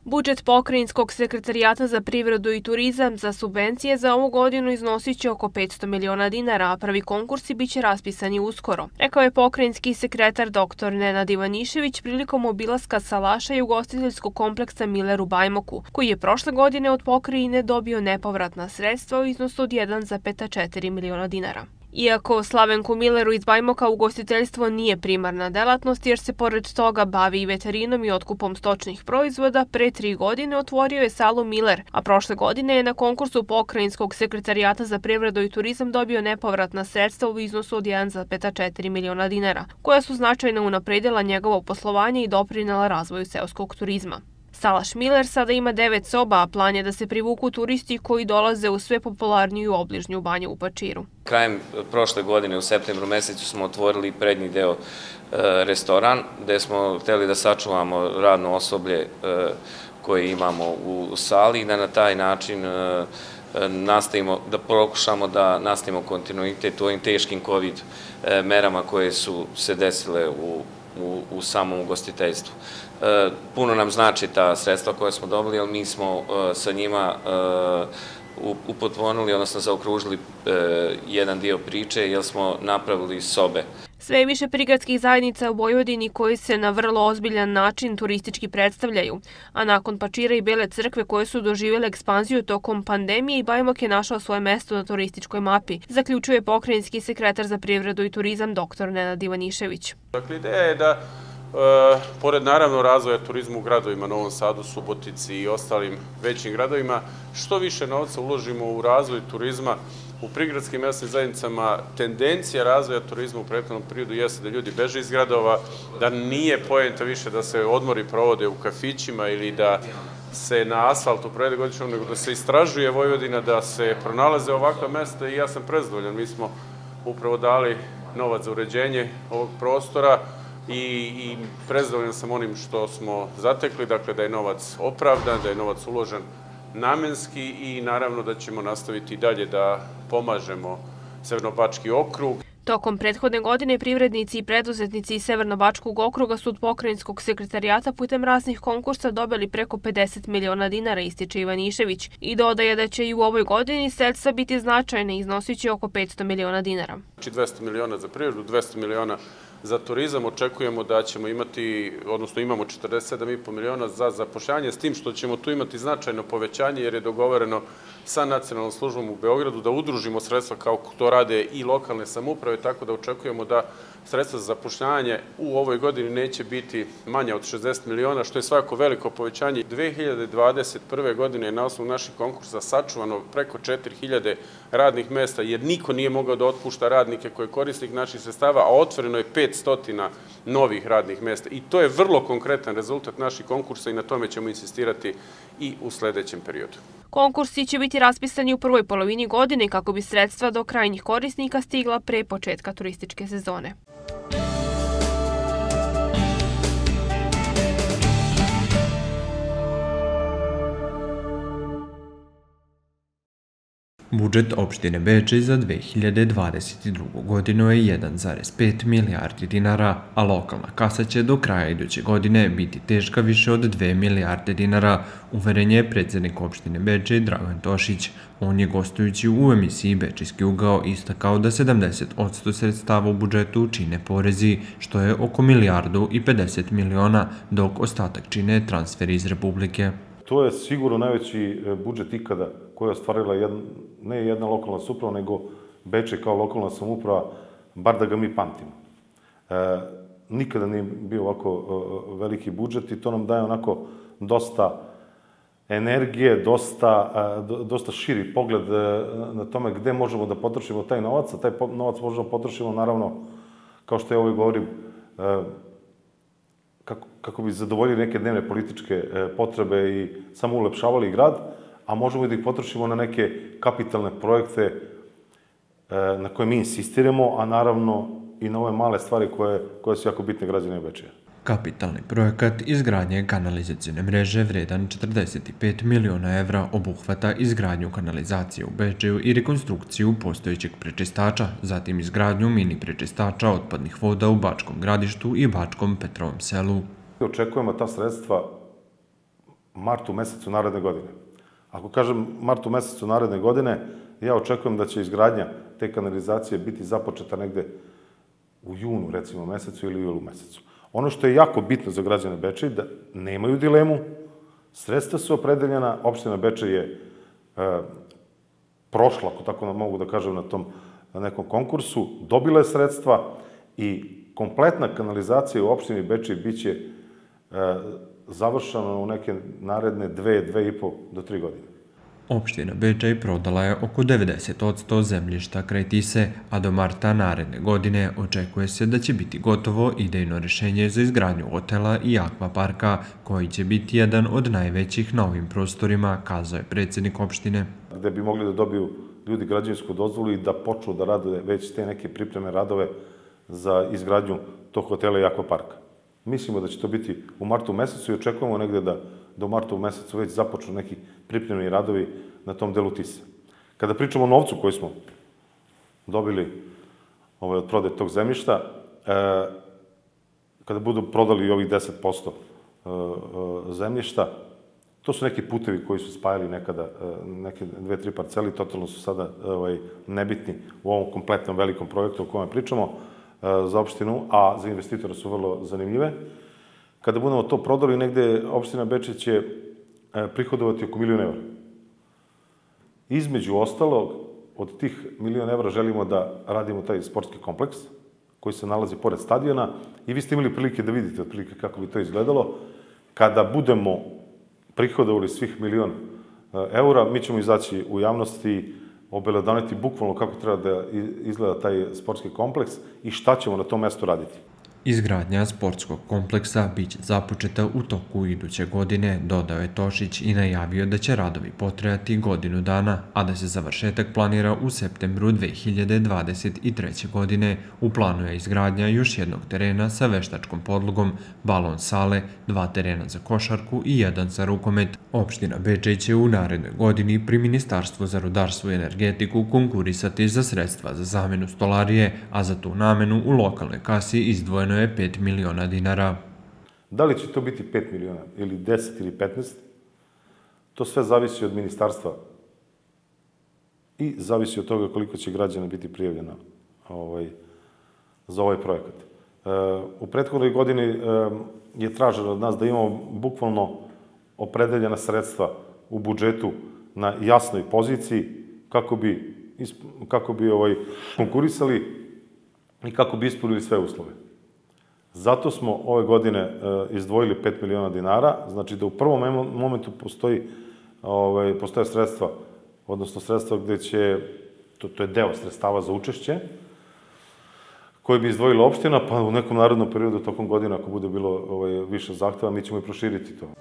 Budžet Pokrajinskog sekretarijata za privredu i turizam za subvencije za ovu godinu iznosit će oko 500 miliona dinara, a prvi konkursi biće raspisani uskoro, rekao je pokrajinski sekretar dr. Nenad Ivanišević prilikom obilaska salaša i ugostiteljskog kompleksa Miller u Bajmoku, koji je prošle godine od pokrajine dobio nepovratna sredstva u iznosu od 1,4 miliona dinara. Iako Slavenku Milleru iz Bajmoka ugostiteljstvo nije primarna delatnost jer se pored toga bavi i veterinom i otkupom stočnih proizvoda, pre 3 godine otvorio je salu Miller, a prošle godine je na konkursu Pokrajinskog sekretarijata za privredu i turizam dobio nepovratna sredstva u iznosu od 1,4 miliona dinara, koja su značajno unapredila njegovo poslovanje i doprinela razvoju seoskog turizma. Salaš Miller sada ima 9 soba, a plan je da se privuku turisti koji dolaze u sve popularniju obližnju banju u Pačiru. Krajem prošle godine u septembru mesecu smo otvorili prednji deo restoran, gde smo hteli da sačuvamo radno osoblje koje imamo u sali i da na taj način pokušamo da nastavimo kontinuitet u ovim teškim COVID merama koje su se desile u samom ugostiteljstvu. Puno nam znači ta sredstva koja smo dobili, ali mi smo sa njima upotpunili, odnosno zaokružili jedan dio priče, jer smo napravili sobe. Sve je više prigradskih zajednica u Vojvodini koji se na vrlo ozbiljan način turistički predstavljaju, a nakon Pačira i Bele Crkve koje su doživjele ekspanziju tokom pandemije i Bajmok je našao svoje mesto na turističkoj mapi, zaključuje pokrajinski sekretar za privredu i turizam dr. Nenad Ivanišević. Dakle, ideja je da pored naravno razvoja turizma u gradovima, Novom Sadu, Subotici i ostalim većim gradovima, što više novca uložimo u razvoj turizma u prigradskim mesnim zajednicama. Tendencija razvoja turizma u prethodnom periodu jeste da ljudi beže iz gradova, da nije poenta više da se odmori provode u kafićima ili da se na asfaltu provede godišnjom, nego da se istražuje Vojvodina, da se pronalaze ovakva mesta i ja sam prezadovoljan. Mi smo upravo dali novac za uređenje ovog prostora i prezadovoljan sam onim što smo zatekli, dakle da je novac opravdan, da je novac uložen namenski i naravno da ćemo nastaviti i dalje da pomažemo Severnobački okrug. Tokom prethodne godine privrednici i preduzetnici iz Severnobačkog okruga su od pokrajinskog sekretarijata putem raznih konkursa dobili preko 50 miliona dinara, ističe Ivanišević, i dodaje da će i u ovoj godini sredstva biti značajne, iznosiće oko 500 miliona dinara. 200 miliona za privredu, 200 miliona za turizam. Očekujemo da ćemo imati, odnosno imamo 47,5 miliona za zapošljavanje, s tim što ćemo tu imati značajno povećanje jer je dogovoreno sa nacionalnom službom u Beogradu da udružimo sredstva kao to rade i lokalne samouprave, tako da očekujemo da sredstva za zapošljavanje u ovoj godini neće biti manja od 60 miliona, što je svakako veliko povećanje. 2021. godine je na osnovu naših konkursa sačuvano preko 4000 radnih mesta, jer niko nije mogao da otpušta radnike koji je korisnik naših sredstava, a otvoreno je 500 novih radnih mesta. I to je vrlo konkretan rezultat naših konkursa i na tome ćemo insistirati i u sledećem periodu. Konkursi će biti raspisani u prvoj polovini godine kako bi sredstva do krajnjih korisnika stigla pre početka turističke sezone. Budžet opštine Bečej za 2022. godinu je 1,5 milijardi dinara, a lokalna kasa će do kraja iduće godine biti teška više od 2 milijarde dinara, uveren je predsjednik opštine Bečej Dragan Tošić. On je gostujući u emisiji Bečejski ugao istakao da 70% sredstava u budžetu čine porezi, što je oko 1,50 miliona, dok ostatak čine transferi iz Republike. To je sigurno najveći budžet ikada koji je ostvarila ne jedna lokalna samouprava, nego Bečej kao lokalna samouprava, bar da ga mi pamtimo. Nikada nije bio ovako veliki budžet i to nam daje onako dosta energije, dosta širi pogled na tome gde možemo da potrošimo taj novac, a taj novac možemo da potrošimo naravno, kao što ja uvijek govorim, kako bi zadovoljili neke dnevne političke potrebe i samo ulepšavali grad, a možemo i da ih potrošimo na neke kapitalne projekte na koje mi insistiramo, a naravno i na ove male stvari koje su jako bitne građanima Bečeja. Kapitalni projekat izgradnje kanalizacijone mreže vredan 45 miliona evra obuhvata izgradnju kanalizacije u Bečeju i rekonstrukciju postojećeg prečistača, zatim izgradnju mini prečistača otpadnih voda u Bačkom Gradištu i Bačkom Petrovom selu. Očekujemo ta sredstva martu mesecu naredne godine. Ako kažem martu mesecu naredne godine, ja očekujem da će izgradnja te kanalizacije biti započeta negde u junu, recimo, mesecu ili julu mesecu. Ono što je jako bitno za građane Bečeja, da nemaju dilemu, sredstva su opredeljena, opština Bečej je prošla, ako tako mogu da kažem, na tom nekom konkursu, dobila je sredstva i kompletna kanalizacija u opštini Bečej biće završena u neke naredne 2,5 do 3 godine. Opština Bečej prodala je oko 90% zemljišta kraj Tise, a do marta naredne godine očekuje se da će biti gotovo idejno rešenje za izgradnju hotela i akvaparka, koji će biti jedan od najvećih na ovim prostorima, kazao je predsjednik opštine. Gde bi mogli da dobiju ljudi građevinsku dozvolu i da počnu da rade već te neke pripreme radove za izgradnju tog hotela i akvaparka. Mislimo da će to biti u martu mesecu i očekujemo negde da do marta u mesecu već započnu neki pripremni radovi na tom delu Tise. Kada pričamo o novcu koji smo dobili od prodaje tog zemljišta, kada budu prodali ovih 10% zemljišta, to su neki putevi koji su spajali nekada neke 2-3 parceli, totalno su sada nebitni u ovom kompletnom velikom projektu o kojem pričamo za opštinu, a za investitora su vrlo zanimljive. Kada budemo to prodali, negde opština Bečej će prihodovati oko €1.000.000. Između ostalog, od tih €1.000.000 želimo da radimo taj sportski kompleks koji se nalazi pored stadiona i vi ste imali prilike da vidite otprilike kako bi to izgledalo. Kada budemo prihodovali svih €1.000.000, mi ćemo izaći u javnosti i obelodaniti bukvalno kako treba da izgleda taj sportski kompleks i šta ćemo na tom mestu raditi. Izgradnja sportskog kompleksa biće započeta u toku iduće godine, dodao je Tošić i najavio da će radovi potrajati godinu dana, a da se završetak planira u septembru 2023. godine. U planu je izgradnja još jednog terena sa veštačkom podlogom, balon sale, 2 terena za košarku i 1 za rukomet. Opština Bečej će u narednoj godini pri Ministarstvu za rudarstvo i energetiku konkurisati za sredstva za zamenu stolarije, a za tu namenu u lokalnoj kasi izdvojeno je 5 miliona dinara. Da li će to biti 5 miliona ili 10 ili 15, to sve zavisi od ministarstva i zavisi od toga koliko će građana biti prijavljeno za ovaj projekat. U prethodnoj godini je traženo od nas da imamo bukvalno opredeljena sredstva u budžetu na jasnoj poziciji kako bi konkurisali i kako bi ispunili sve uslove. Zato smo ove godine izdvojili 5 miliona dinara, znači da u prvom momentu postoje sredstva, odnosno sredstva gde će, to je deo sredstava za učešće, koje bi izdvojila opština, pa u nekom narednom periodu tokom godina, ako bude bilo više zahteva, mi ćemo i proširiti to.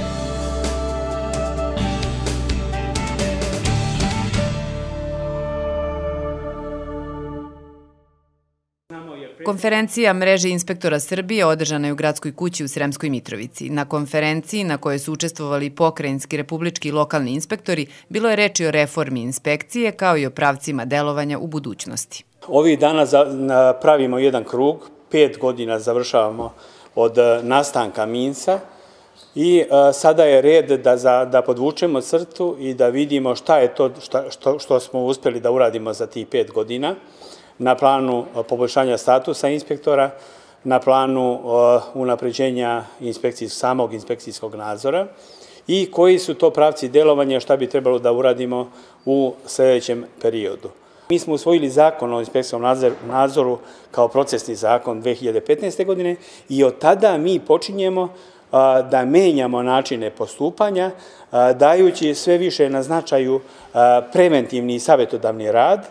Konferencija Mreže inspektora Srbije održana je u Gradskoj kući u Sremskoj Mitrovici. Na konferenciji, na kojoj su učestvovali pokrajinski, republički i lokalni inspektori, bilo je reči o reformi inspekcije kao i o pravcima delovanja u budućnosti. Ovih dana pravimo jedan krug, 5 godina završavamo od nastanka MINS-a i sada je red da podvučemo crtu i da vidimo šta je to što smo uspeli da uradimo za tih 5 godina. Na planu poboljšanja statusa inspektora, na planu unapređenja samog inspekcijskog nadzora i koji su to pravci delovanja, šta bi trebalo da uradimo u sljedećem periodu. Mi smo usvojili zakon o inspekcijskom nadzoru kao procesni zakon 2015. godine i od tada mi počinjemo da menjamo načine postupanja, dajući sve više na značaju preventivni i savjetodavni rad,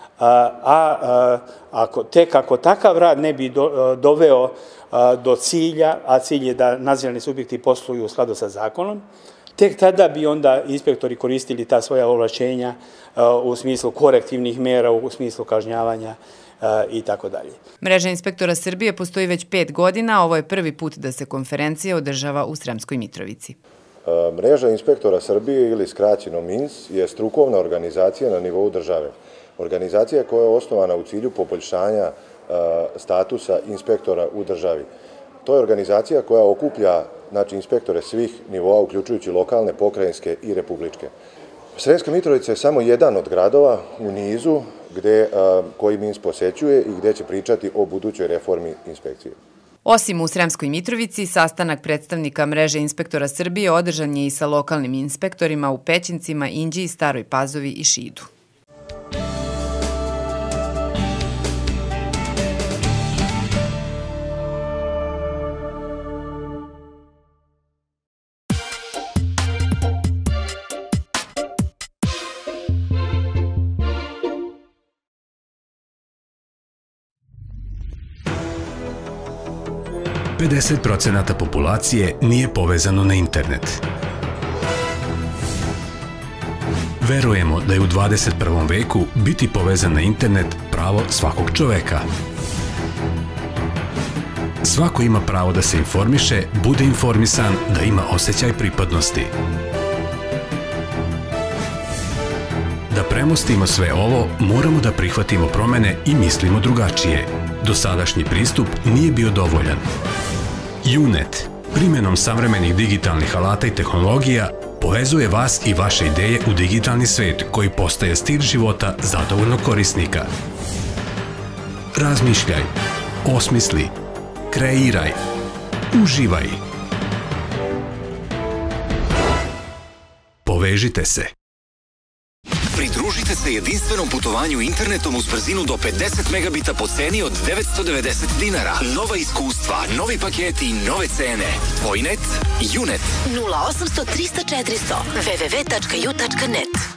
ako takav rad ne bi doveo do cilja, a cilj je da nadzirani subjekti posluju u skladu sa zakonom, tek tada bi onda inspektori koristili ta svoja ovlašćenja u smislu korektivnih mera, u smislu kažnjavanja i tako dalje. Mreža inspektora Srbije postoji već 5 godina, a ovo je prvi put da se konferencija održava u Sremskoj Mitrovici. Mreža inspektora Srbije ili skraćeno MINS je strukovna organizacija na nivou države. Organizacija koja je osnovana u cilju poboljšanja statusa inspektora u državi. To je organizacija koja okuplja znači inspektore svih nivoa, uključujući lokalne, pokrajinske i republičke. Sremska Mitrovica je samo jedan od gradova u nizu koji MINS posećuje i gde će pričati o budućoj reformi inspekcije. Osim u Sremskoj Mitrovici, sastanak predstavnika mreže inspektora Srbije održan je i sa lokalnim inspektorima u Pećincima, Inđiji, Staroj Pazovi i Šidu. Pedeset % populacije nije povezano na internet. Verujemo da je u 21. veku biti povezan na internet pravo svakog čoveka. Svako ima pravo da se informiše, bude informisan, da ima osjećaj pripadnosti. Da premostimo sve ovo, moramo da prihvatimo promene i mislimo drugačije. Dosadašnji pristup nije bio dovoljan. UNET, primjenom savremenih digitalnih alata i tehnologija, povezuje vas i vaše ideje u digitalni svet koji postaje stil života zadovoljnog korisnika. Razmišljaj, osmisli, kreiraj, uživaj. Povežite se. Pridružite se jedinstvenom putovanju internetom uz brzinu do 50 megabita po ceni od 990 dinara. Nova iskustva, novi paketi, nove cene. Tvoj net, UNET. 0800 300 400 www.ju.net